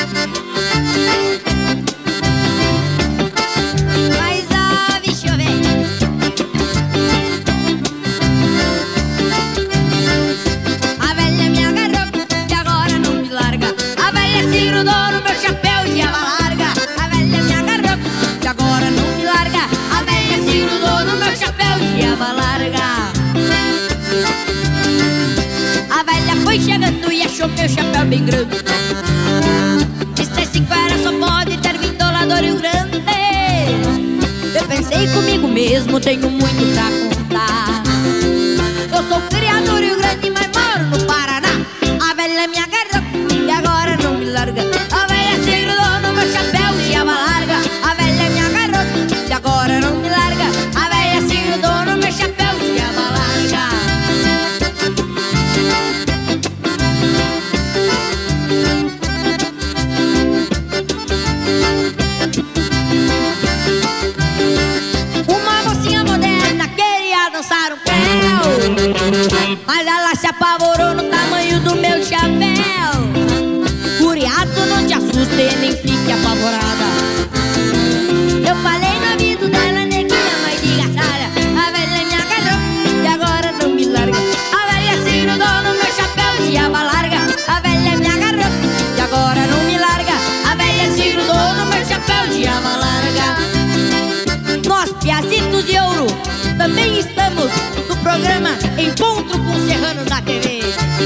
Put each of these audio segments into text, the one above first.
Mas deixa eu ver. A velha me agarrou e agora não me larga. A velha se grudou no meu chapéu de aba larga. A velha me agarrou e agora não me larga. A velha se grudou no meu chapéu de aba larga. A velha foi chegando e achou meu chapéu bem grande. Este 5 era só pode ter vindo lá do Rio Grande. Eu pensei comigo mesmo, tenho muito pra contar. Eu sou criado no Rio Grande, mas moro no Paraná. A velha me agarrou e agora não me larga. A velha se grudou no meu chapéu de aba larga. A velha me agarrou e agora não me larga. A velha se grudou no meu chapéu de aba larga. Uma mocinha moderna queria dançar um preu, mas ela se apavorou no tamanho do meu chapéu. Curiato, não te assuste nem fique apavorada. Eu falei no ouvido dela, neguinha, mas diga Sara. A velha me agarrou e agora não me larga. A velha se grudou no meu chapéu de aba larga. A velha me agarrou e agora não me larga. A velha se grudou no meu chapéu de aba larga. Nós, Piazitos de Ouro, também estamos no programa Encontro com Serranos na TV.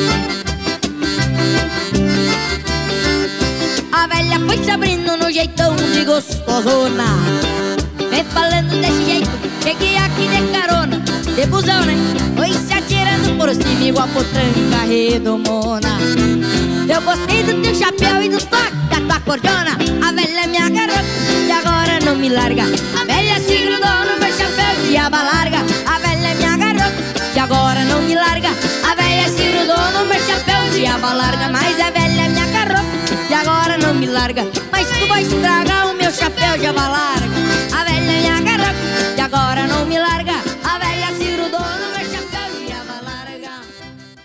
A velha foi se abrindo no jeitão de gostosona, vem falando desse jeito, cheguei aqui de carona, de busão, né? Foi se atirando por cima igual potranca redomona. Eu gostei do teu chapéu e do toque da tua cordona. A velha me agarrou e agora não me larga. A velha se grudou no meu chapéu de aba larga. A velha me agarrou e agora não me larga. A velha se grudou no meu chapéu de aba larga. Mas a velha